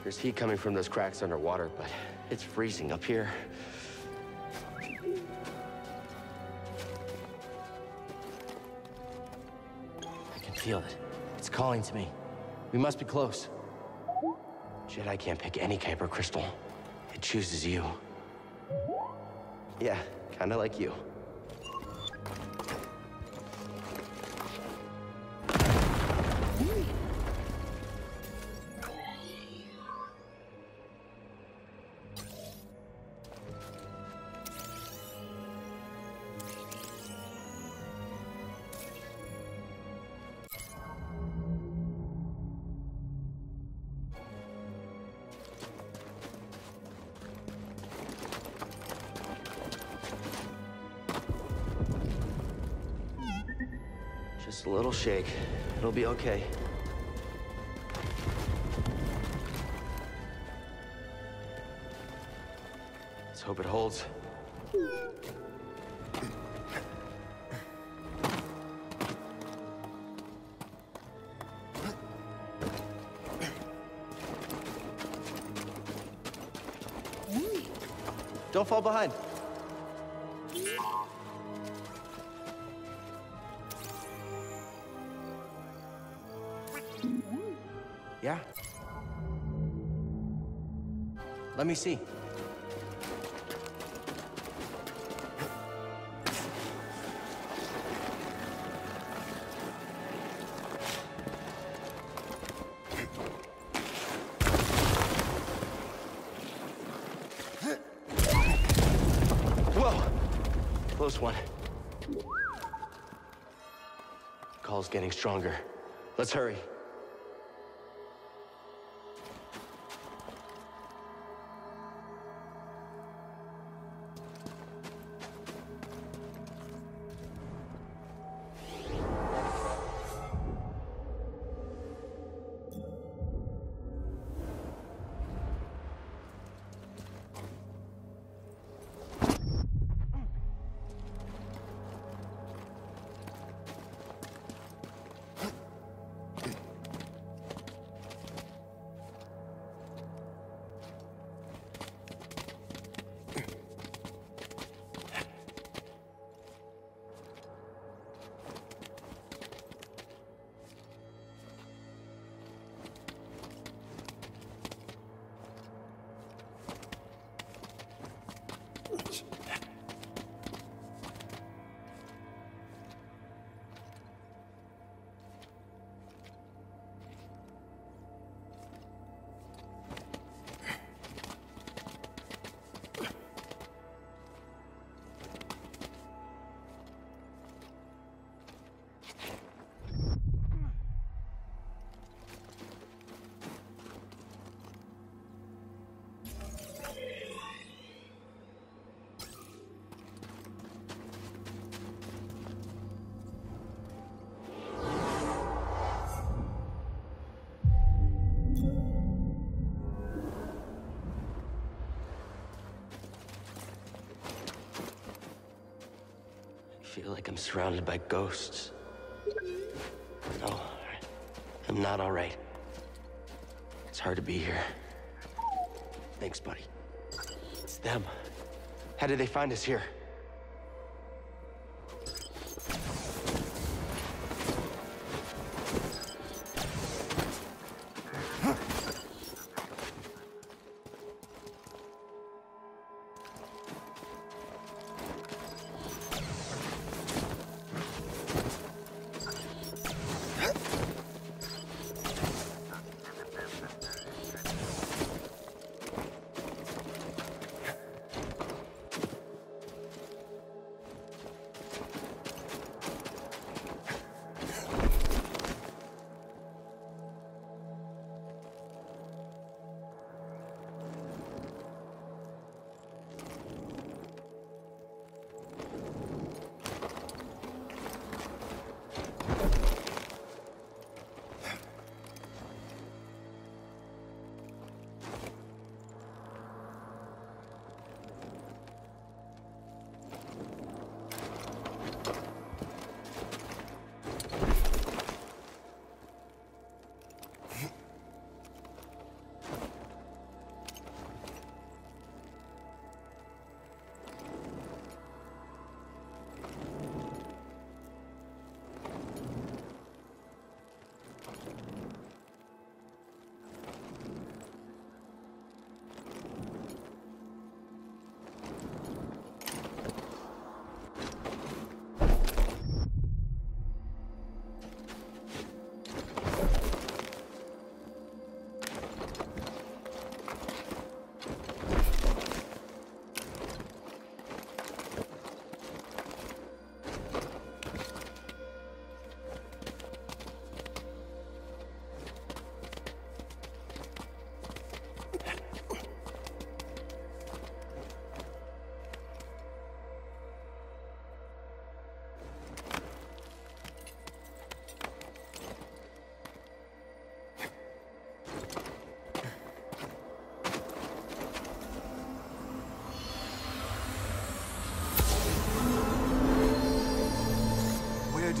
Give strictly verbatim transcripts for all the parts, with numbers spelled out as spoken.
There's heat coming from those cracks underwater, but it's freezing up here. I can feel it. It's calling to me. We must be close. Jedi can't pick any Kyber crystal. It chooses you. Yeah, kinda like you. Just a little shake. It'll be okay. Let's hope it holds. Don't fall behind. Yeah. Let me see. Whoa! Close one. The call's getting stronger. Let's hurry. I feel like I'm surrounded by ghosts. No, I'm not all right. It's hard to be here. Thanks, buddy. It's them. How did they find us here?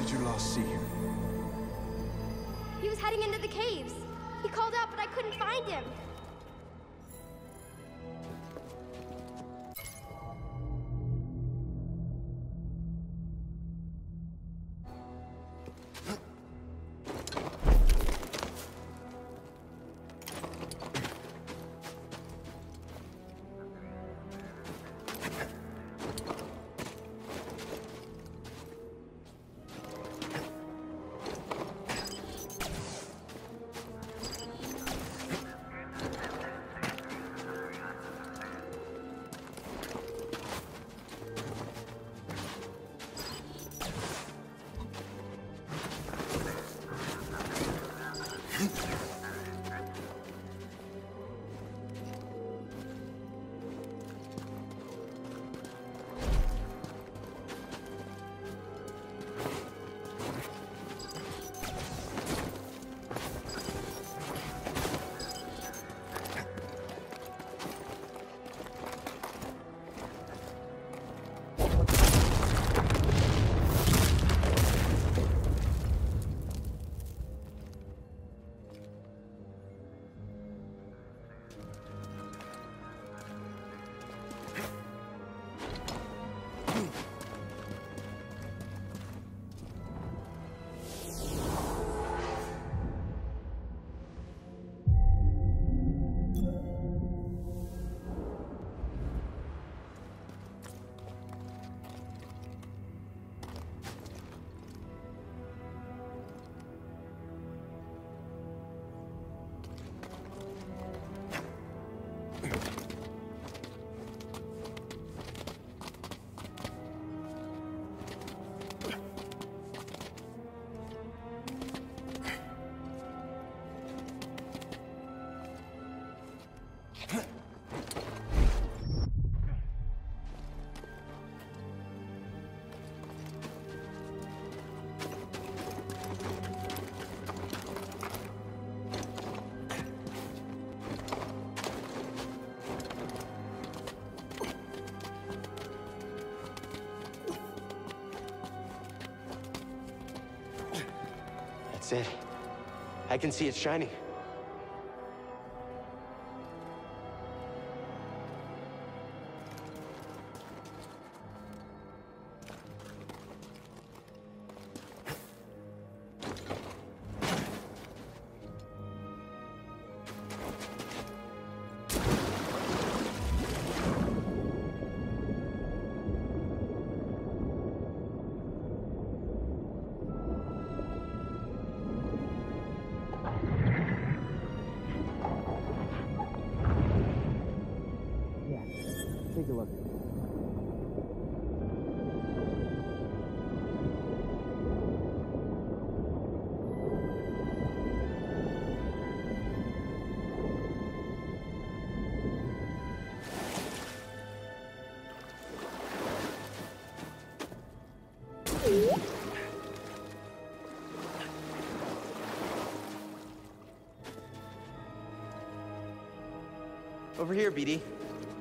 did you last see him? He was heading into the caves. He called out, but I couldn't find him. That's it. I can see it shining. Take a look. Over here, B D.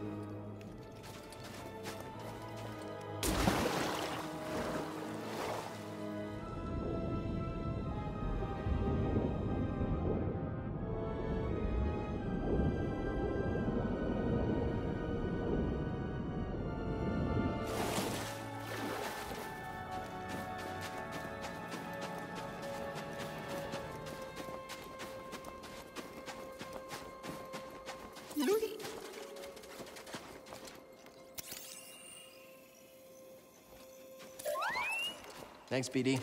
Thanks, B D.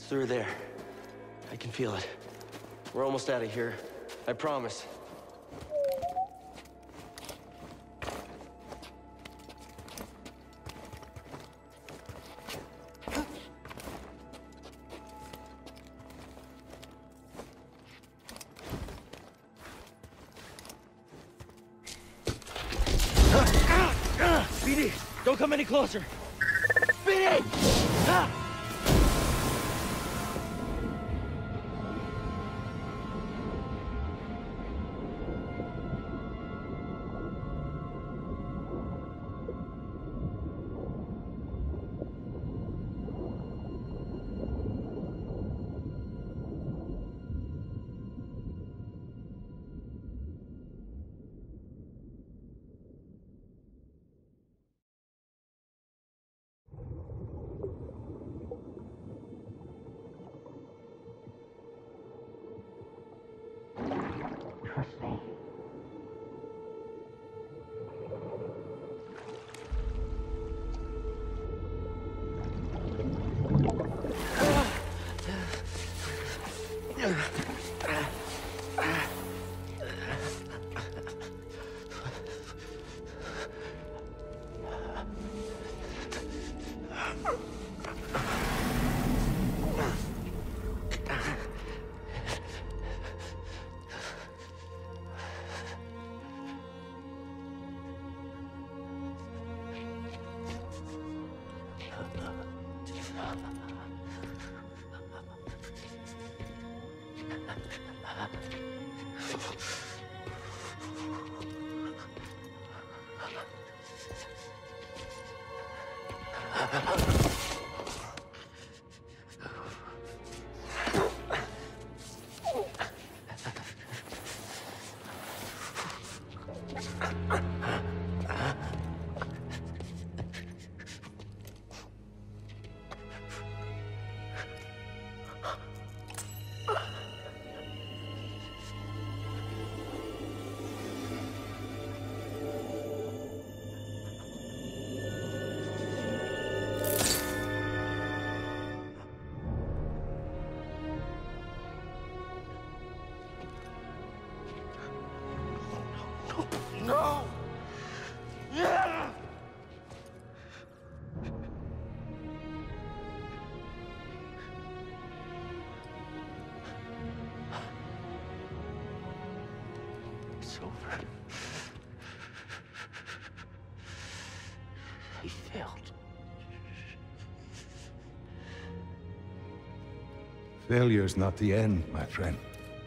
through there. I can feel it. We're almost out of here. I promise. Speedy, don't come any closer. Speedy! Ah! Trust me. No! Yeah! It's over. He failed. Failure's not the end, my friend.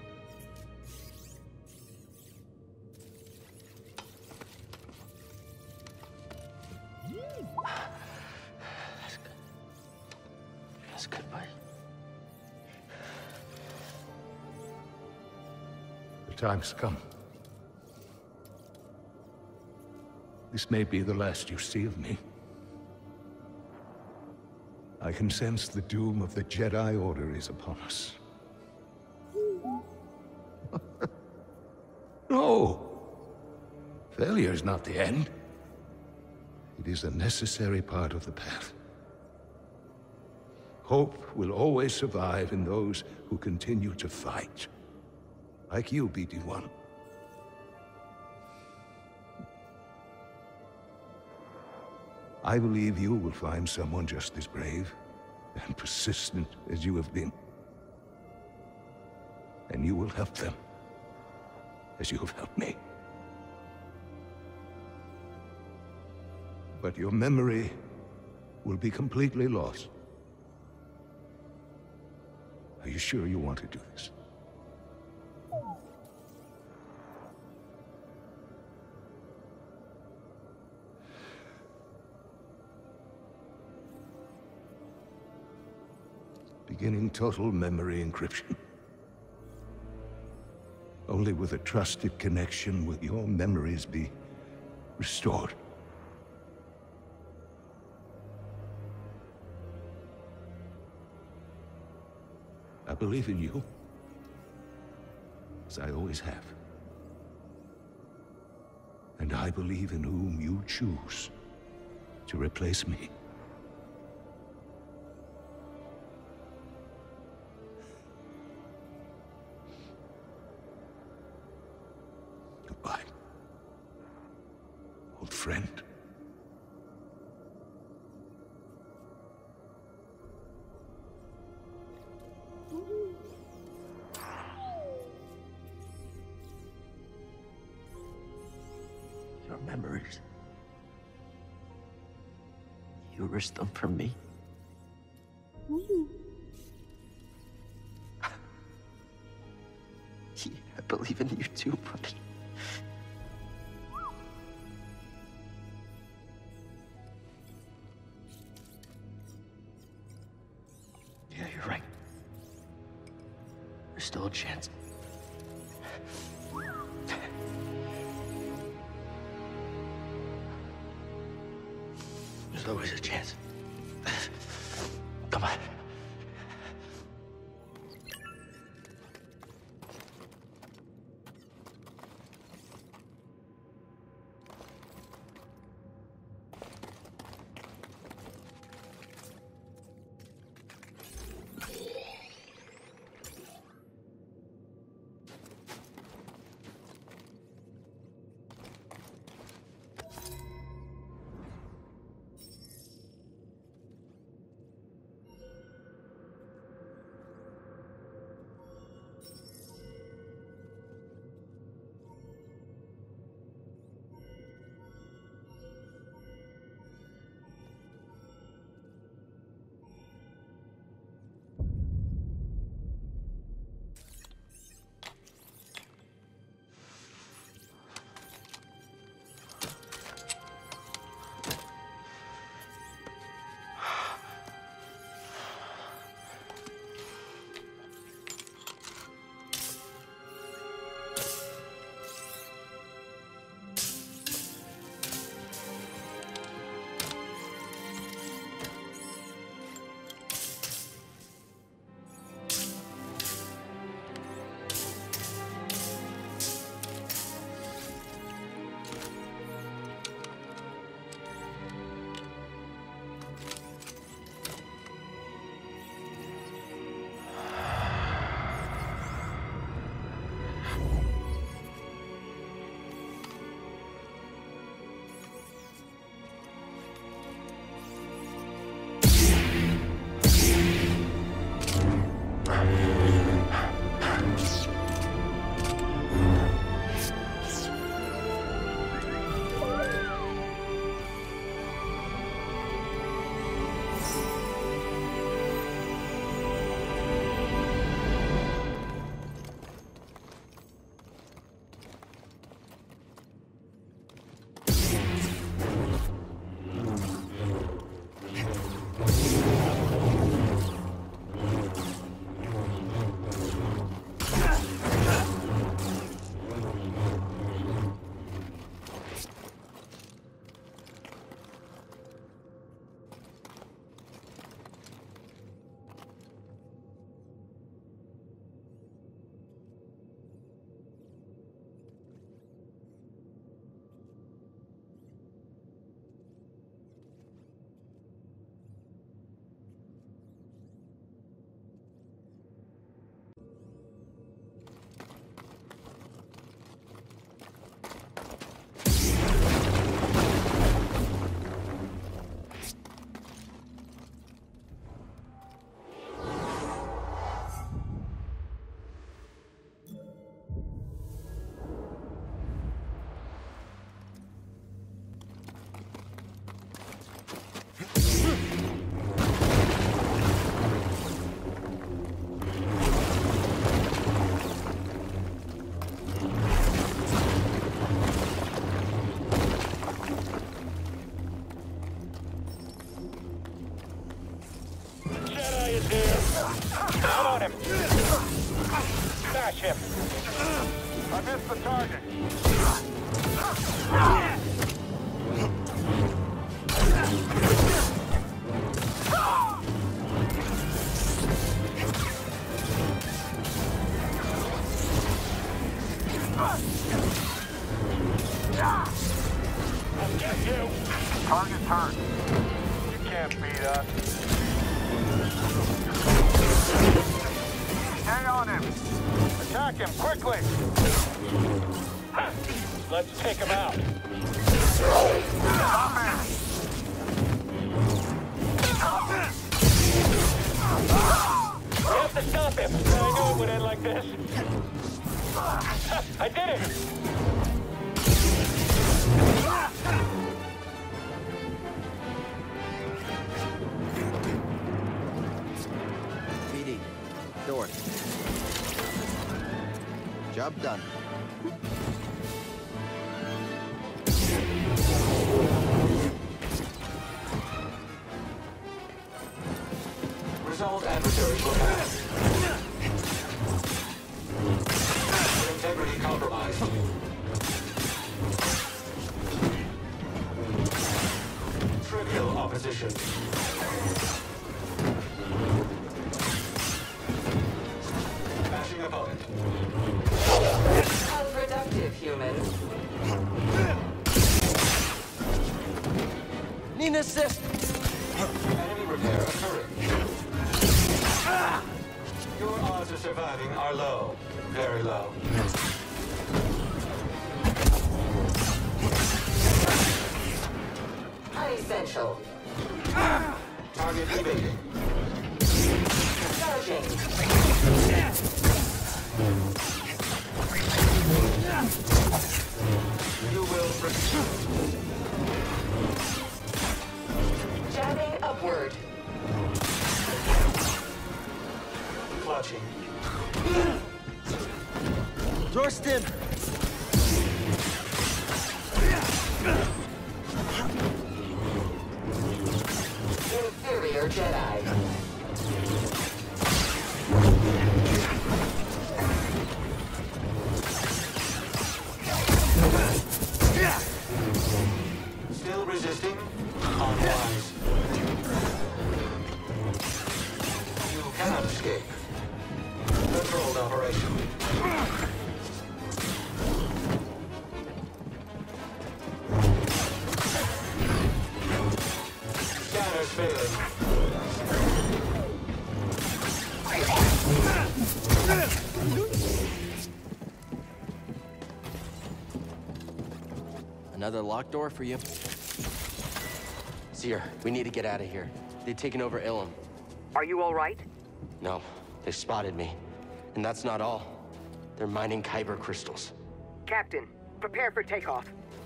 That's good. That's good, buddy. The time's come. This may be the last you see of me. I can sense the doom of the Jedi Order is upon us. No! Failure's not the end. It is a necessary part of the path. Hope will always survive in those who continue to fight. Like you, B D one. I believe you will find someone just as brave and persistent as you have been. And you will help them, as you have helped me. But your memory will be completely lost. Are you sure you want to do this? Beginning total memory encryption. Only with a trusted connection will your memories be restored. I believe in you, as I always have. And I believe in whom you choose to replace me. yours. You risked them for me. Yeah, I believe in you too, buddy. Yeah, you're right. There's still a chance. There's always a chance. Come on. Him. I missed the target. I'll get you. Target's hurt. You can't beat us. Stay on him. Attack him, quickly! Let's take him out. Stop him! We have to stop him. I knew it would end like this. I did it! Job done. Resolve adversaries will pass. Integrity compromised. Trivial opposition. Bashing opponent. Unproductive, human. Need an assist! Enemy repair occurring. Your odds of surviving are low. Very low. Unessential. Target evading. Charging. You will proceed. Jabbing upward. Clutching. Dorston! Inferior Jedi. Still resisting? Unwise. You cannot escape. Controlled operation. Scanners failing. Another locked door for you. Seer, we need to get out of here. They've taken over Ilum. Are you all right? No, they spotted me. And that's not all. They're mining Kyber crystals. Captain, prepare for takeoff.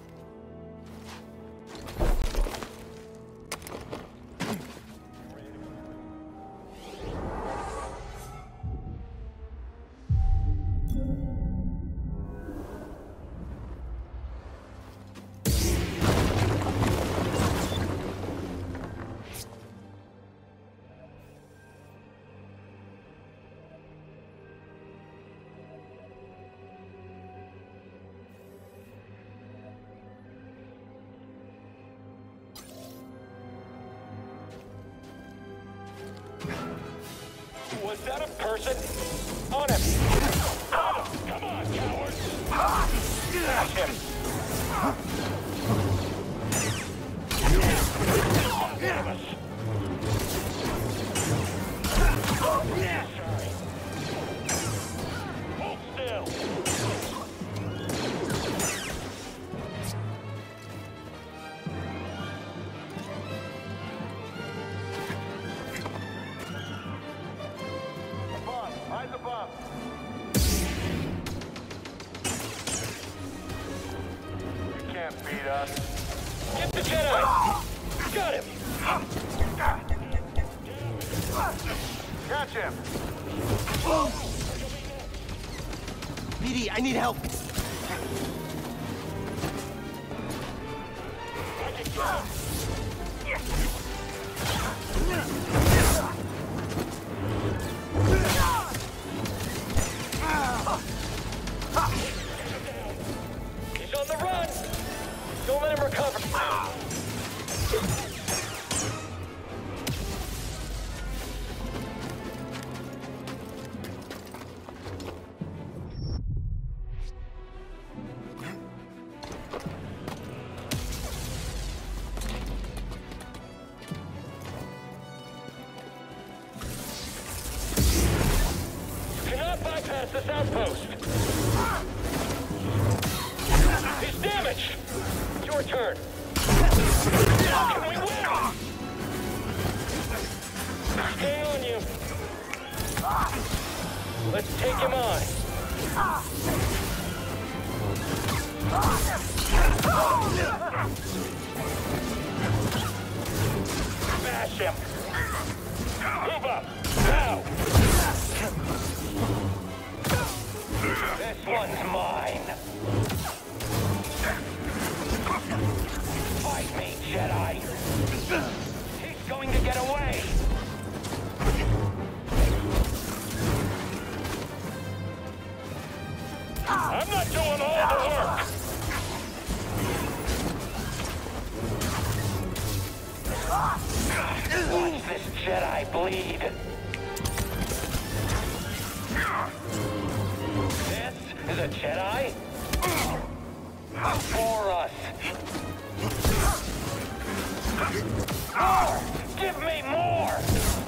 Was that a person? On him! Oh, come on, coward! Smash him! One of us. Sorry. Hold still! Beat us. Get the Jedi! Got him! Catch him! B D, I need help! He's on the run! Don't let him recover! You cannot bypass this outpost! He's damaged! Your turn. Can we win? Stay on you. Let's take him on. Smash him. Move up. Now. This This one's mine. Fight me, Jedi. He's going to get away. I'm not doing all the work. Watch this Jedi bleed. This is a Jedi for us. More! Give me more!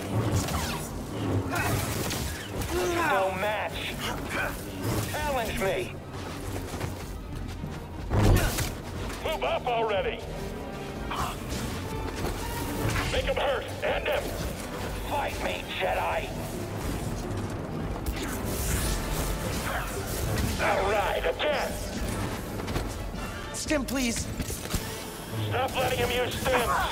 No match. Challenge me. Move up already. Make him hurt. End him. Fight me, Jedi. All right, again. Stim, please. Stop letting him use stims.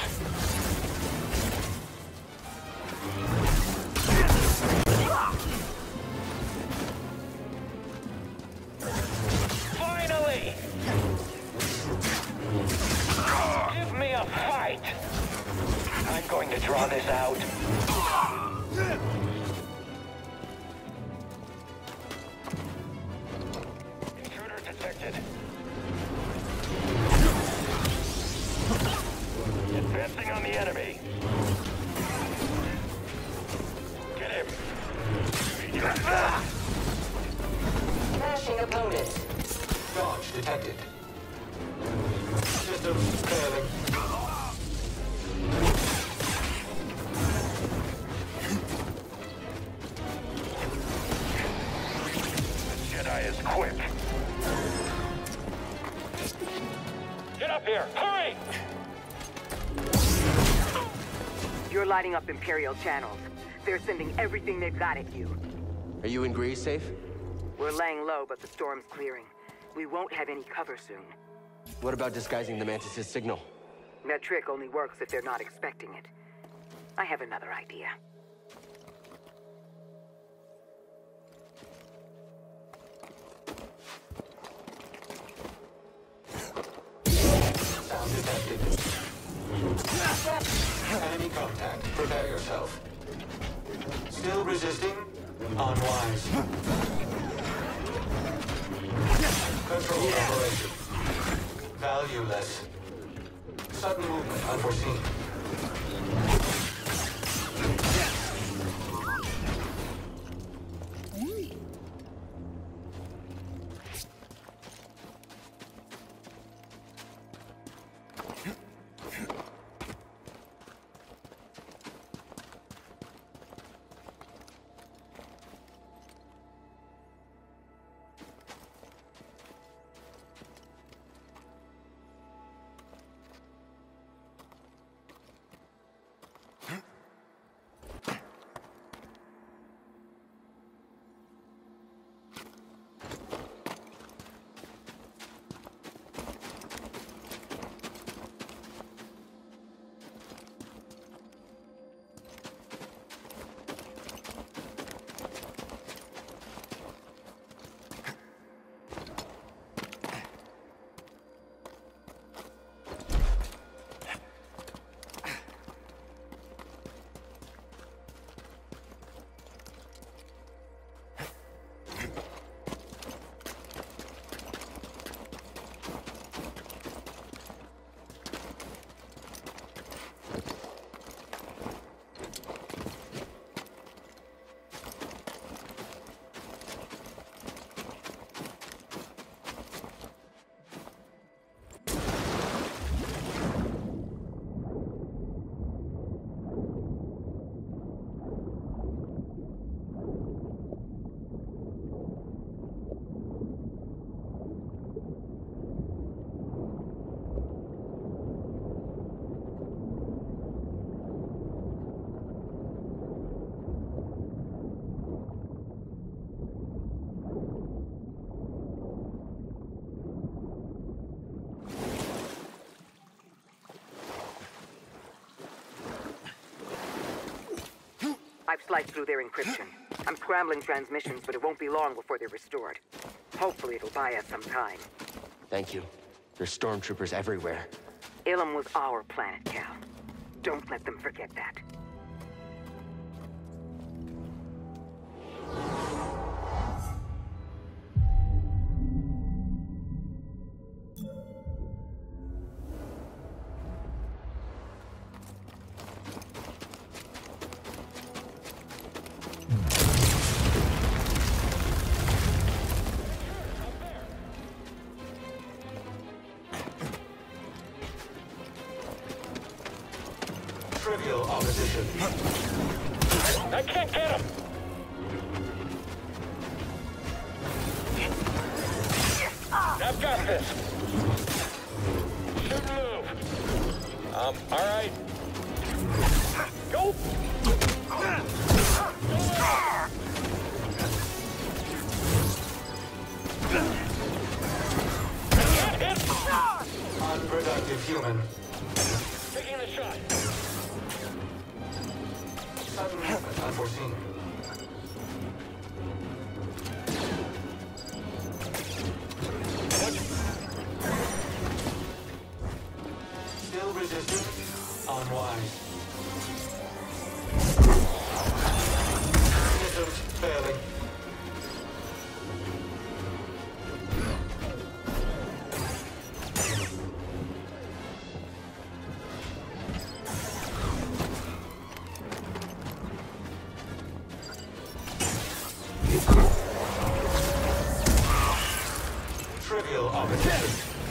Finally! Give me a fight. I'm going to draw this out. Intruder detected. Advancing on the enemy. Get him. Smashing opponent. Dodge detected. Systems failing. The Jedi is quick. Get up here! Hurry! You're lighting up Imperial channels. They're sending everything they've got at you. Are you in Grease safe? We're laying low, but the storm's clearing. We won't have any cover soon. What about disguising the Mantis' signal? That trick only works if they're not expecting it. I have another idea. Sound detected. Enemy contact. Prepare yourself. Still resisting? Unwise. Control operation. Valueless. Sudden movement unforeseen. I've sliced through their encryption. I'm scrambling transmissions, but it won't be long before they're restored. Hopefully it'll buy us some time. Thank you. There's stormtroopers everywhere. Ilum was our planet, Cal. Don't let them forget that. Trivial opposition. I can't get him! I've got this! Shouldn't move. Um, alright. Go! I can't hit! Unproductive human. Taking the shot. Sudden movement unforeseen. Still resistant. Unwise. Systems failing. Trivial opposition.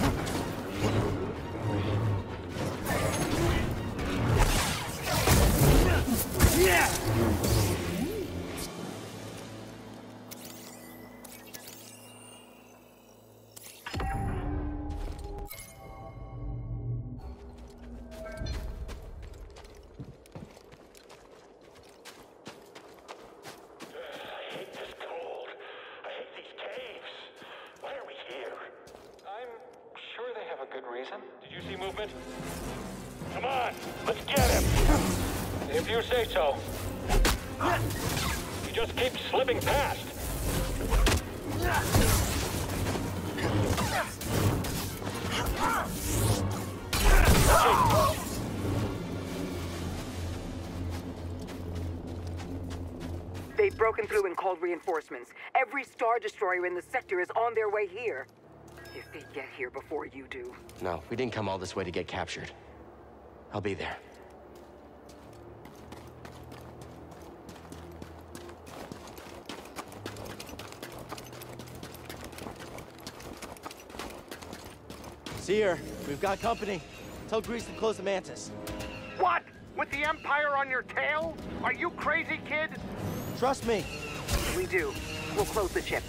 I hate this cold. I hate these caves. Why are we here? I'm sure they have a good reason. Did you see movement? Come on, let's get him! If you say so. He just keeps slipping past. They've broken through and called reinforcements. Every Star Destroyer in the sector is on their way here. If they get here before you do. No, we didn't come all this way to get captured. I'll be there. Seer, we've got company. Tell Grease to close the Mantis. What? With the Empire on your tail? Are you crazy, kid? Trust me. We do. We'll close the ship.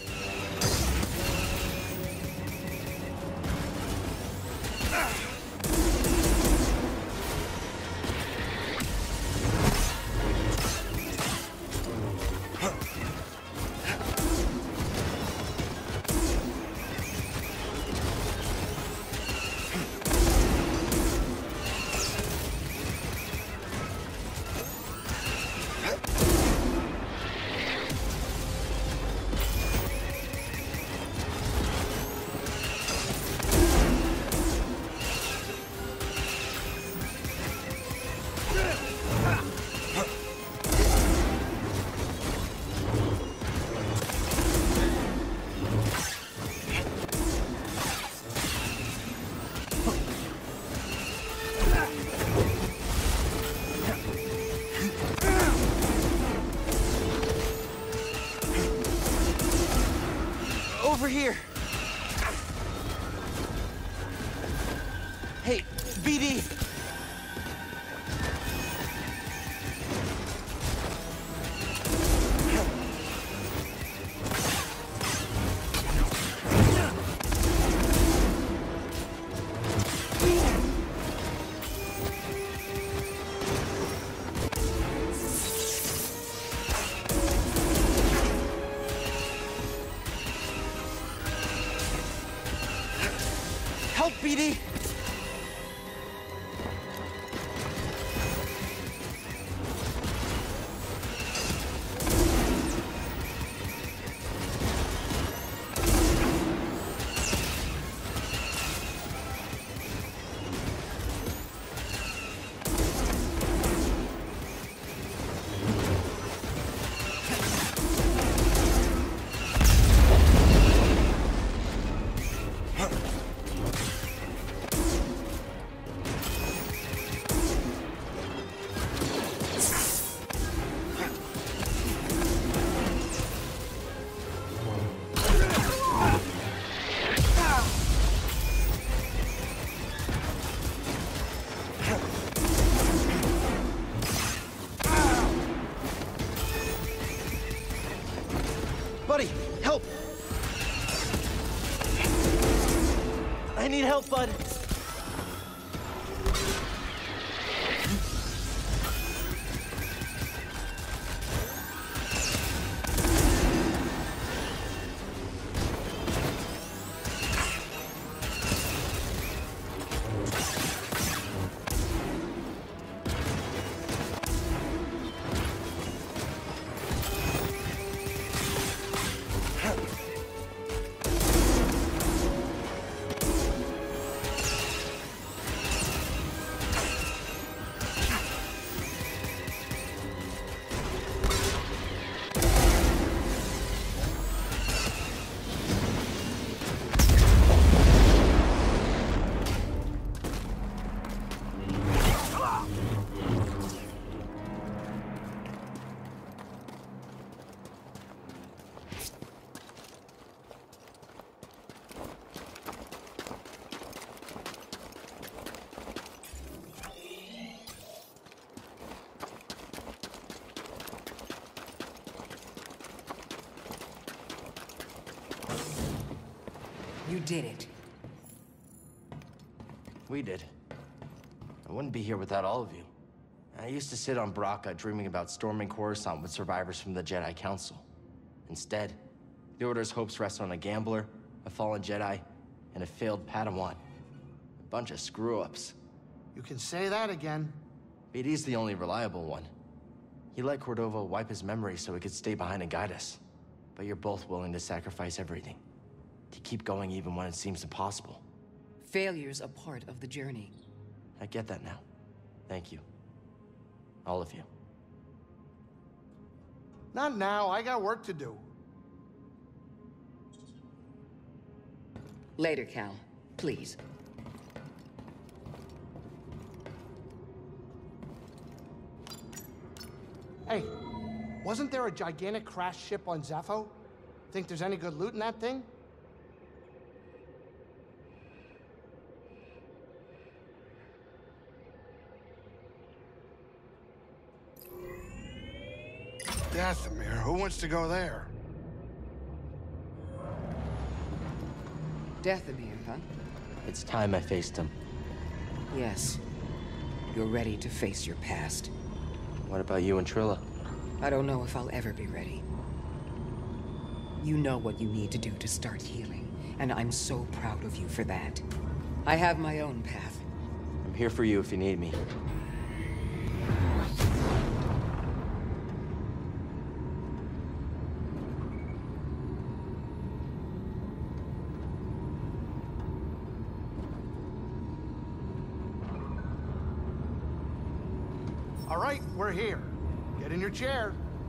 Over here. Hey, V D. Help, V D. need help, bud. You did it. We did. I wouldn't be here without all of you. I used to sit on Baraka dreaming about storming Coruscant with survivors from the Jedi Council. Instead, the Order's hopes rest on a gambler, a fallen Jedi, and a failed Padawan. A bunch of screw-ups. You can say that again. B D's the only reliable one. He let Cordova wipe his memory so he could stay behind and guide us. But you're both willing to sacrifice everything. To keep going even when it seems impossible. Failure's a part of the journey. I get that now. Thank you. All of you. Not now, I got work to do. Later, Cal. Please. Hey, wasn't there a gigantic crash ship on Zeffo? Think there's any good loot in that thing? Dathomir, who wants to go there? Dathomir, huh? It's time I faced him. Yes. You're ready to face your past. What about you and Trilla? I don't know if I'll ever be ready. You know what you need to do to start healing, and I'm so proud of you for that. I have my own path. I'm here for you if you need me. All right, we're here. Get in your chair.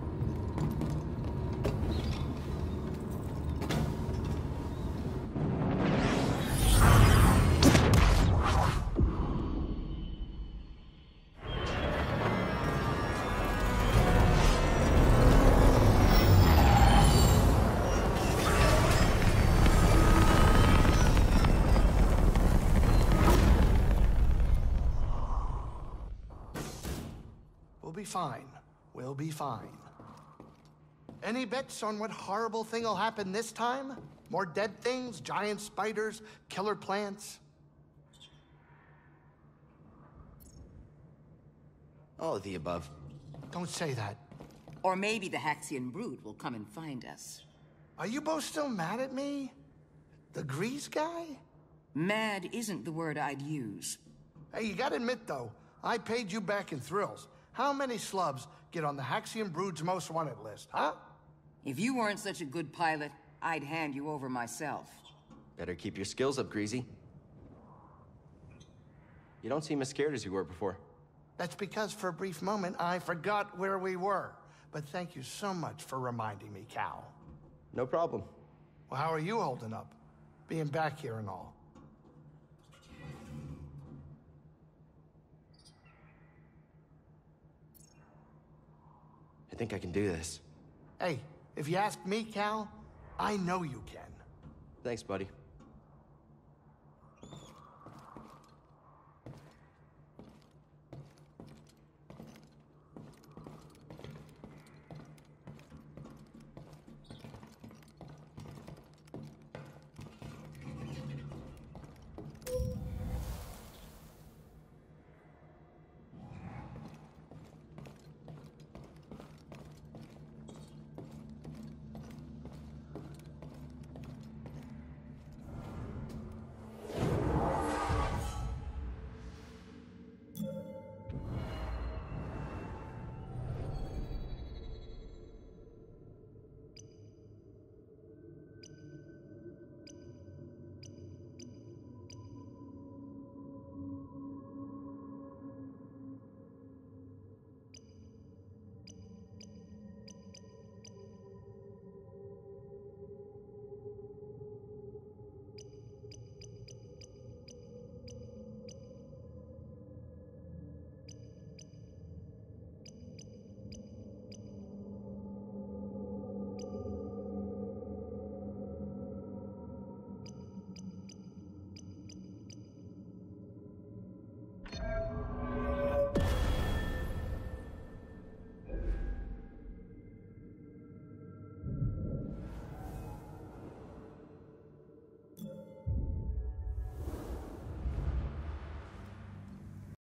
We'll be fine. We'll be fine. Any bets on what horrible thing will happen this time? More dead things, giant spiders, killer plants? All of the above. Don't say that. Or maybe the Haxian brood will come and find us. Are you both still mad at me? The Grease guy? Mad isn't the word I'd use. Hey, you gotta admit though, I paid you back in thrills. How many slubs get on the Haxian brood's most wanted list, huh? If you weren't such a good pilot, I'd hand you over myself. Better keep your skills up, Greasy. You don't seem as scared as you were before. That's because for a brief moment I forgot where we were. But thank you so much for reminding me, Cal. No problem. Well, how are you holding up? Being back here and all. I think I can do this. Hey, if you ask me, Cal, I know you can. Thanks, buddy.